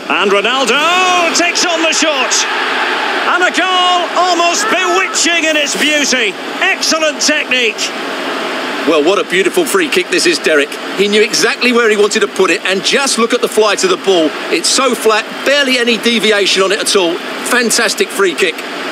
And Ronaldo takes on the shot. And a goal almost bewitching in its beauty. Excellent technique. Well, what a beautiful free kick this is, Derek. He knew exactly where he wanted to put it, and just look at the flight of the ball. It's so flat, barely any deviation on it at all. Fantastic free kick.